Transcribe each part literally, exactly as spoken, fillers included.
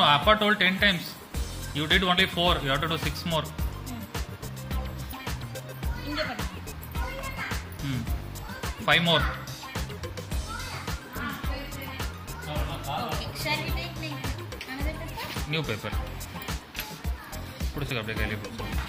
no. Appa told ten times. You did only four. You have to do six more. Hmm. Five more. Okay. Shall we take like another paper? New paper. Put it up there. Okay,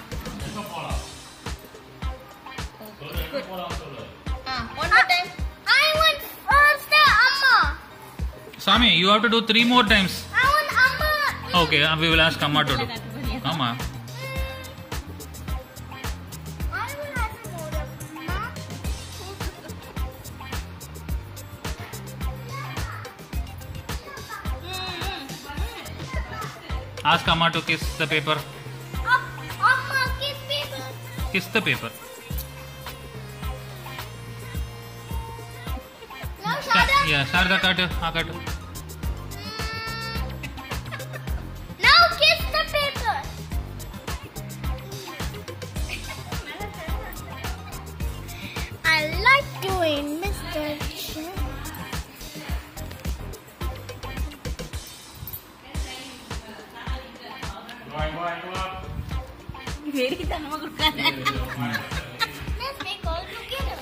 good. Ah, one more time. I want first Amma. Sami, you have to do three more times. I want Amma. Okay, we will ask Amma to do. Amma. I will have more of Amma. Ask Amma to kiss the paper. Amma, kiss paper. Kiss the paper. Now Shada. Yeah, Sharda cut. Ah, cut. Now kiss the paper. I like doing Mister Chin. Very tanma kudukana. Let's make all together.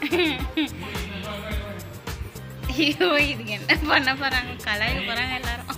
ஐயோ இது என்ன பண்ண போறாங்க கலாய்க்க போறாங்க எல்லாரும்